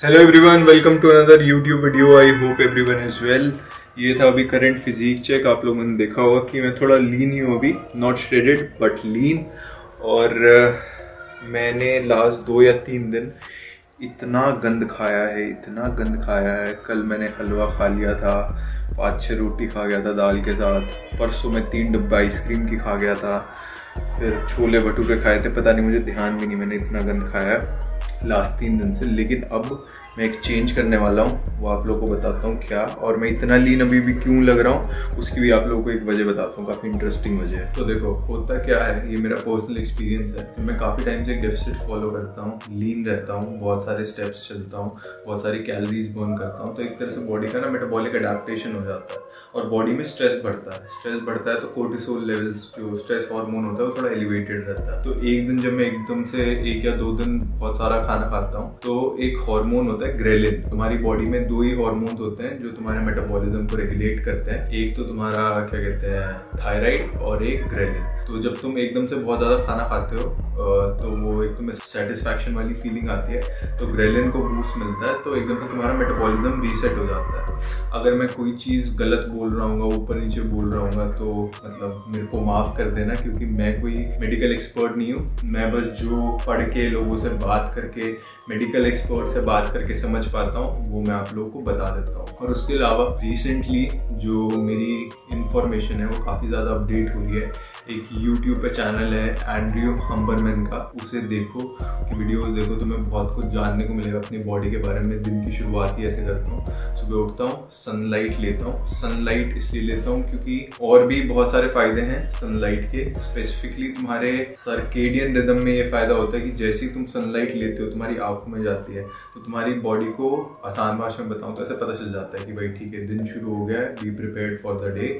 Hello everyone, welcome to another YouTube video. I hope everyone is well. ये था अभी current physique check. आप लोगों ने देखा होगा कि मैं थोड़ा लीन ही हूँ अभी, नॉट श्रेडेड बट लीन। और मैंने लास्ट 2 या 3 दिन इतना गंद खाया है। कल मैंने हलवा खा लिया था, 5-6 रोटी खा गया था दाल के साथ। परसों मैं 3 डब्बा आइसक्रीम की खा गया था। फिर छोले भटूरे खाए थे, पता नहीं, मुझे ध्यान भी नहीं मैंने इतना गंद खाया है लास्ट 3 दिन से। लेकिन अब मैं एक चेंज करने वाला हूँ, वो आप लोगों को बताता हूँ क्या। और मैं इतना लीन अभी भी क्यों लग रहा हूँ उसकी भी आप लोगों को एक वजह बताता हूँ, काफ़ी इंटरेस्टिंग वजह है। तो देखो, होता क्या है, ये मेरा पर्सनल एक्सपीरियंस है। तो मैं काफ़ी टाइम से एक डेफिसिट फॉलो करता हूँ, लीन रहता हूँ, बहुत सारे स्टेप्स चलता हूँ, बहुत सारी कैलोरीज बर्न करता हूँ। तो एक तरह से बॉडी का ना मेटाबॉलिक अडेप्टेशन हो जाता है और बॉडी में स्ट्रेस बढ़ता है। तो कोर्टिसोल लेवल्स, जो स्ट्रेस हार्मोन होता है, वो थोड़ा एलिवेटेड रहता है। तो एक दिन जब मैं एकदम से 1 या 2 दिन बहुत सारा खाना खाता हूँ, तो एक हार्मोन होता है ग्रेलिन। तुम्हारी बॉडी में 2 ही हार्मोन्स होते हैं जो तुम्हारे मेटाबॉलिज्म को रेगुलेट करते हैं। एक तो तुम्हारा क्या कहते हैं, थायराइड, और एक ग्रेलिन। तो जब तुम एकदम से बहुत ज्यादा खाना खाते हो तो वो एक तुम्हें सेटिस्फैक्शन वाली फीलिंग आती है, तो ग्रेलिन को बूस्ट मिलता है, तो एकदम से तुम्हारा मेटाबॉलिज्म रीसेट हो जाता है। अगर मैं कोई चीज गलत बोल रहा हूँ, ऊपर नीचे बोल रहा हूँ, तो मतलब मेरे को माफ कर देना, क्योंकि मैं कोई मेडिकल एक्सपर्ट नहीं हूँ। मैं बस जो पढ़ के, लोगों से बात करके, मेडिकल एक्सपर्ट से बात करके समझ पाता हूँ, वो मैं आप लोगों को बता देता हूँ। और उसके अलावा रिसेंटली जो मेरी इंफॉर्मेशन है वो काफ़ी ज़्यादा अपडेट हुई है। एक YouTube पे चैनल है एंड्रयू हम्बरमैन का, उसे देखो, कि वीडियोस देखो, तुम्हें बहुत कुछ जानने को मिलेगा अपनी बॉडी के बारे में। दिन की शुरुआत ही ऐसे करता हूँ, सुबह उठता हूँ, सनलाइट लेता हूँ। सनलाइट इसलिए लेता हूँ क्योंकि और भी बहुत सारे फायदे हैं सनलाइट के। स्पेसिफिकली तुम्हारे सर्केडियन रिदम में ये फायदा होता है कि जैसे ही तुम सनलाइट लेते हो, तुम्हारी आंखों में जाती है, तो तुम्हारी बॉडी को, आसान भाषा में बताऊँ तो ऐसे पता चल जाता है कि भाई ठीक है, दिन शुरू हो गया है, be prepared for the day.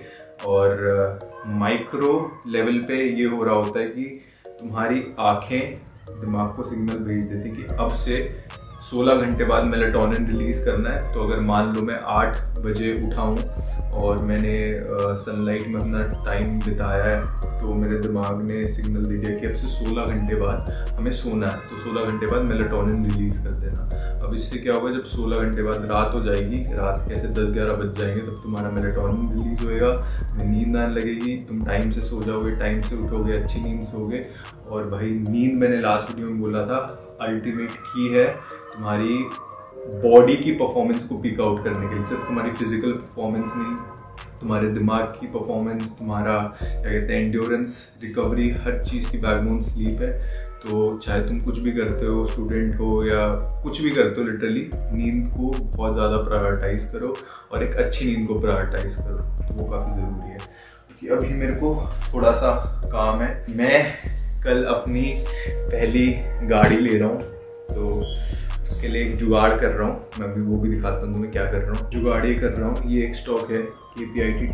और माइक्रो लेवल पे ये हो रहा होता है कि तुम्हारी आंखें दिमाग को सिग्नल भेज देती कि अब से 16 घंटे बाद मेलाटोनिन रिलीज करना है। तो अगर मान लो मैं 8 बजे उठा हूँ और मैंने सनलाइट में अपना टाइम बिताया है, तो मेरे दिमाग ने सिग्नल दे दिया कि अब से 16 घंटे बाद हमें सोना है, तो 16 घंटे बाद मेलाटोनिन रिलीज कर देना। अब इससे क्या होगा, जब 16 घंटे बाद रात हो जाएगी, रात के ऐसे 10-11 बज जाएंगे, तब तुम्हारा मेलाटोनिन रिलीज होएगा, नींद आने लगेगी, तुम टाइम से सो जाओगे, टाइम से उठोगे, अच्छी नींद सोगे। और भाई नींद, मैंने लास्ट वीडियो में बोला था, अल्टीमेट की है तुम्हारी बॉडी की परफॉर्मेंस को पिक आउट करने के लिए। सिर्फ तुम्हारी फिजिकल परफॉर्मेंस नहीं, तुम्हारे दिमाग की परफॉर्मेंस, तुम्हारा क्या कहते हैं, एंड्योरेंस, रिकवरी, हर चीज़ की बैकबोन स्लीप है। तो चाहे तुम कुछ भी करते हो, स्टूडेंट हो या कुछ भी करते हो, लिटरली नींद को बहुत ज़्यादा प्रायोरिटाइज करो और एक अच्छी नींद को प्रायोरिटाइज करो, तो वो काफ़ी ज़रूरी है। क्योंकि अभी मेरे को थोड़ा सा काम है। मैं कल अपनी पहली गाड़ी ले रहा हूँ, तो उसके लिए एक जुगाड़ कर रहा हूँ। मैं अभी वो भी दिखाता हूँ तुम्हें क्या कर रहा हूँ। जुगाड़ ये कर रहा हूँ, ये एक स्टॉक है KPIT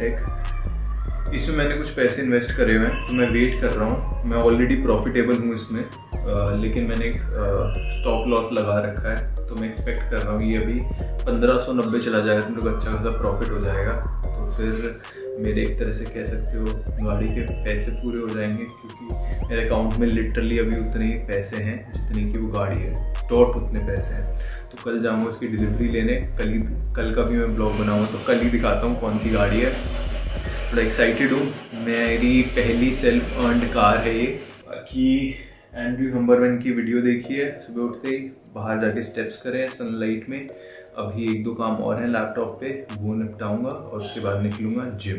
टेक, इसमें मैंने कुछ पैसे इन्वेस्ट करे हुए हैं, तो मैं वेट कर रहा हूँ। मैं ऑलरेडी प्रॉफिटेबल हूँ इसमें, लेकिन मैंने एक स्टॉप लॉस लगा रखा है, तो मैं एक्सपेक्ट कर रहा हूँ ये अभी 1590 चला जाएगा, तो मेरे को अच्छा खासा प्रॉफिट हो जाएगा। तो फिर मेरे एक तरह से कह सकते हो गाड़ी के पैसे पूरे हो जाएंगे, क्योंकि मेरे अकाउंट में लिटरली अभी उतने ही पैसे हैं जितने की वो गाड़ी है, डॉट उतने पैसे हैं। तो कल जाऊँगा उसकी डिलीवरी लेने। कल का भी मैं ब्लॉग बनाऊँगा, तो कल ही दिखाता हूँ कौन सी गाड़ी है। बड़ा एक्साइटेड हूँ। मेरी पहली सेल्फ अर्नड कार है ये। कि एंड्रयू हम्बरमैन की वीडियो देखी है, सुबह उठते ही बाहर जाके स्टेप्स करें सनलाइट में। अभी 1-2 काम और हैं लैपटॉप पे, वो निपटाऊंगा और उसके बाद निकलूंगा जिम।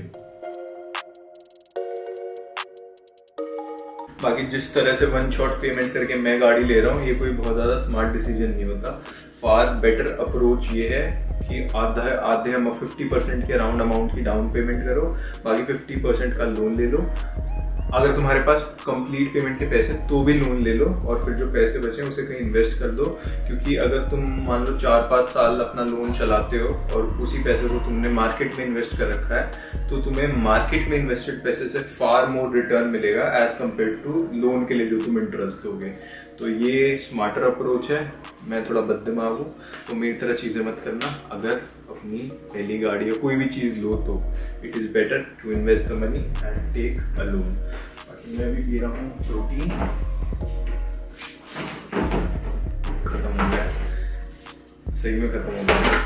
बाकी जिस तरह से 1 शॉट पेमेंट करके मैं गाड़ी ले रहा हूँ, ये कोई बहुत ज़्यादा स्मार्ट डिसीजन नहीं होता। फार बेटर अप्रोच ये है कि आधे 50% के अराउंड अमाउंट की डाउन पेमेंट करो, बाकी 50% का लोन ले लो। अगर तुम्हारे पास कंप्लीट पेमेंट के पैसे तो भी लोन ले लो, और फिर जो पैसे बचे उसे कहीं इन्वेस्ट कर दो। क्योंकि अगर तुम मान लो 4-5 साल अपना लोन चलाते हो और उसी पैसे को तुमने मार्केट में इन्वेस्ट कर रखा है, तो तुम्हें मार्केट में इन्वेस्टेड पैसे से फार मोर रिटर्न मिलेगा एज कम्पेयर टू लोन के लिए जो तुम इंटरेस्ट दोगे। तो ये स्मार्टर अप्रोच है। मैं थोड़ा बददिमाग हूँ, तो मेरी तरह चीज़ें मत करना। अगर अपनी पहली गाड़ी या कोई भी चीज़ लो तो it is better to invest the money and take a loan. मैं भी पी रहा हूँ प्रोटीन, खत्म हो गया। सही में खत्म हो गया।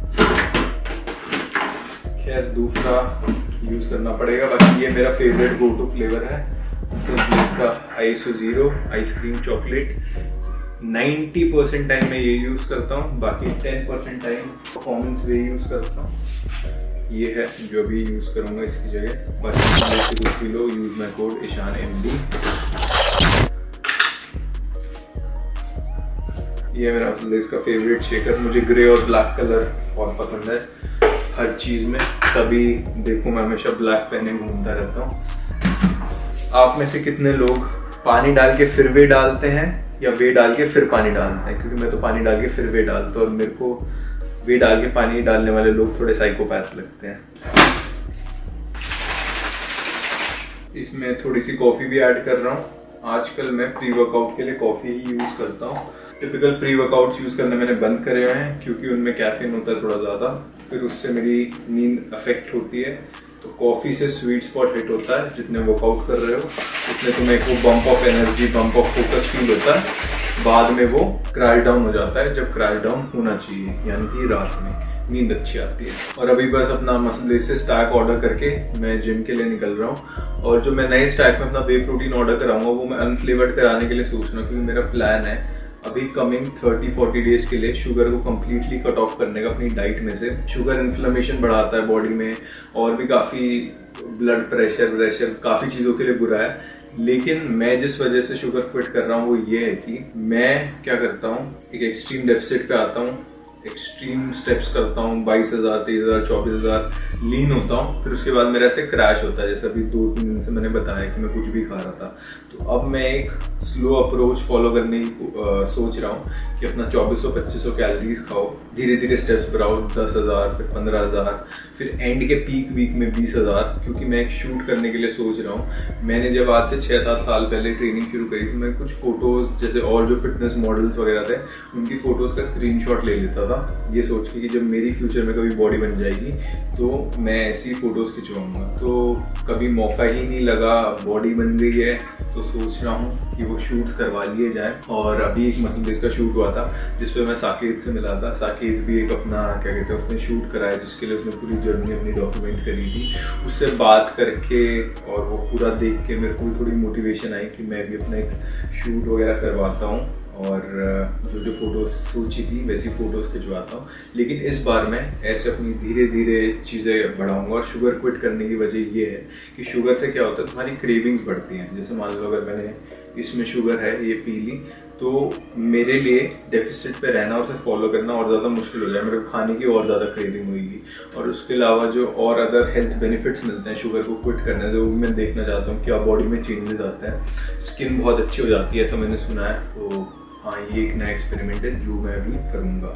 खैर दूसरा यूज करना पड़ेगा। बाकी ये मेरा फेवरेट गो टू फ्लेवर है इसका ISO 0 आइसक्रीम चॉकलेट। 90% टाइम मैं ये यूज करता हूँ, बाकी 10% टाइम परफॉर्मेंस वे यूज करता हूँ। ये है जो भी यूज करूंगा इसकी जगह। बाकी 2 kilo use my code Ishan MD। ये मेरा इसका फेवरेट शेकर। मुझे ग्रे और ब्लैक कलर बहुत पसंद है हर चीज में, तभी देखो मैं हमेशा ब्लैक पहने घूमता रहता हूँ। आप में से कितने लोग पानी डाल के फिर वे डालते हैं या वे डाल के फिर पानी डालते हैं? क्योंकि मैं तो पानी डाल के फिर वे डालता हूँ और मेरे को वे डाल के पानी डालने वाले लोग थोड़े साइकोपैथ लगते हैं। इसमें थोड़ी सी कॉफी भी ऐड कर रहा हूँ। आजकल मैं प्री वर्कआउट के लिए कॉफी ही यूज करता हूँ। टिपिकल प्री वर्कआउट्स यूज करने मैंने बंद करे हुए हैं क्योंकि उनमें कैफीन होता है थोड़ा ज्यादा, फिर उससे मेरी नींद अफेक्ट होती है। तो कॉफी से स्वीट स्पॉट हिट होता है। जितने वर्कआउट कर रहे हो उतने तुम्हें एक वो bump of energy, bump of focus feel होता है। बाद में वो क्रैश डाउन हो जाता है जब क्रैश डाउन होना चाहिए, यानी कि रात में नींद अच्छी आती है। और अभी बस अपना मसल से स्टैक ऑर्डर करके मैं जिम के लिए निकल रहा हूँ। और जो मैं नए स्टैक में अपना वे प्रोटीन ऑर्डर कराऊंगा वो मैं अनफ्लेवर्ड कराने के लिए सोच रहा हूँ, क्योंकि मेरा प्लान है अभी कमिंग 30-40 डेज के लिए शुगर को कम्प्लीटली कट ऑफ करने का अपनी डाइट में से। शुगर इन्फ्लेमेशन बढ़ाता है बॉडी में और भी काफी ब्लड प्रेशर काफी चीजों के लिए बुरा है। लेकिन मैं जिस वजह से शुगर क्विट कर रहा हूँ वो ये है कि मैं क्या करता हूँ, एक एक्सट्रीम डेफिसिट पे आता हूँ, एक्सट्रीम स्टेप्स करता हूँ, 22,000, 23,000, 24,000 लीन होता हूँ। फिर उसके बाद मेरा ऐसे क्रैश होता है, जैसे अभी 2-3 दिन से मैंने बताया कि मैं कुछ भी खा रहा था। तो अब मैं एक स्लो अप्रोच फॉलो करने की सोच रहा हूँ कि अपना 2400-2500 कैलोरीज खाओ, धीरे धीरे स्टेप्स बढ़ाओ, 10,000 फिर 15,000 फिर एंड के पीक वीक में 20,000। क्योंकि मैं एक शूट करने के लिए सोच रहा हूँ। मैंने जब आज से 6-7 साल पहले ट्रेनिंग शुरू करी तो मैं कुछ फोटोज जैसे और जो फिटनेस मॉडल्स वगैरह थे उनकी फोटोज का स्क्रीनशॉट ले लेता था, ये सोच के कि जब मेरी फ्यूचर में कभी बॉडी बन जाएगी तो मैं ऐसी फोटोज खिंचवाऊंगा। तो कभी मौका ही नहीं लगा, बॉडी बन गई है तो सोच रहा हूँ कि वो शूट्स करवा लिए जाए। और अभी एक मसल बेस का शूट हुआ था जिसपे मैं साकेत से मिला था। साकेत भी एक अपना क्या कहते हैं उसने शूट कराया, जिसके लिए उसने पूरी जर्नी अपनी डॉक्यूमेंट करी थी। उससे बात करके और वो पूरा देख के मेरे को भी थोड़ी मोटिवेशन आई कि मैं भी अपना एक शूट वगैरह करवाता हूँ और जो जो फोटोज सोची थी वैसी फोटोज खिंचवाता हूँ। लेकिन इस बार मैं ऐसे अपनी धीरे धीरे चीज़ें बढ़ाऊंगा। और शुगर क्विट करने की वजह ये है कि शुगर से क्या होता है, तुम्हारी क्रेविंग्स बढ़ती हैं। जैसे मान लो अगर मैंने इसमें शुगर है ये पी ली तो मेरे लिए डेफिसिट पे रहना और उसे फॉलो करना और ज़्यादा मुश्किल हो जाए, मेरे को खाने की और ज़्यादा क्रेविंग होगी। और उसके अलावा जो और अदर हेल्थ बेनिफिट्स मिलते हैं शुगर को क्विट करने से, वो मैं देखना चाहता हूँ। क्या बॉडी में चेंजेस आते हैं, स्किन बहुत अच्छी हो जाती है, ऐसा मैंने सुना है। तो हाँ, ये एक नया एक्सपेरिमेंट है जो मैं अभी करूँगा।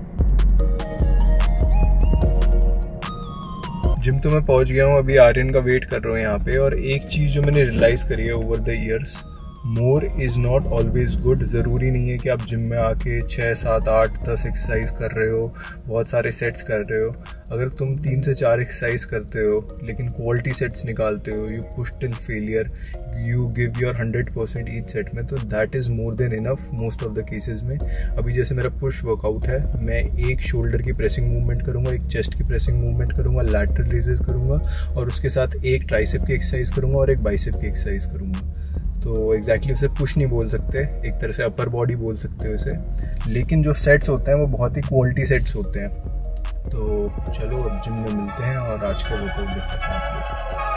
जिम तो मैं पहुँच गया हूँ, अभी आर्यन का वेट कर रहा हूँ यहाँ पे। और एक चीज़ जो मैंने रियलाइज़ करी है over the years, more is not always good. ज़रूरी नहीं है कि आप जिम में आके 6, 7, 8, 10 एक्सरसाइज कर रहे हो, बहुत सारे सेट्स कर रहे हो। अगर तुम 3 से 4 एक्सरसाइज करते हो लेकिन क्वालिटी सेट्स निकालते हो, you push till failure, you give your 100% each set में, तो that is more than enough most of the cases में। अभी जैसे मेरा पुश वर्कआउट है, मैं एक शोल्डर की प्रेसिंग मूवमेंट करूँगा, एक चेस्ट की प्रेसिंग मूवमेंट करूँगा, लैटरल रेजेस करूँगा और उसके साथ एक ट्राइसेप की एक्सरसाइज करूँगा और एक बाइसेप की एक्सरसाइज करूँगा। तो एग्जैक्टली उसे पुश नहीं बोल सकते, एक तरह से अपर बॉडी बोल सकते हो इसे। लेकिन जो सेट्स होते हैं वो बहुत ही क्वालिटी सेट्स होते हैं। तो चलो अब जिम में मिलते हैं और आज का वर्कआउट देखते हैं आप लोग।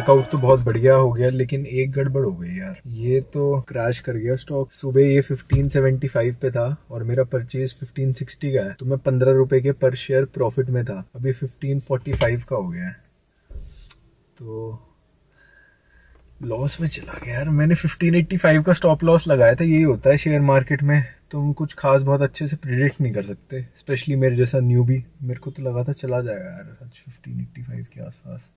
वर्कआउट तो बहुत बढ़िया हो गया, लेकिन एक गड़बड़ हो गई यार, ये तो क्रैश कर गया स्टॉक। सुबह ये 1575 पे था और मेरा परचेज 1560 का है, तो मैं 15 रुपए के पर शेयर प्रॉफिट में था। अभी 1545 का हो गया है, तो लॉस में चला गया यार। मैंने 1585 का स्टॉप लॉस लगाया था। यही होता है शेयर मार्केट में, तुम कुछ खास बहुत अच्छे से प्रिडिक्ट नहीं कर सकते, स्पेशली मेरे जैसा न्यूबी। मेरे को तो लगा था चला जाएगा यार आज 1585 के आसपास।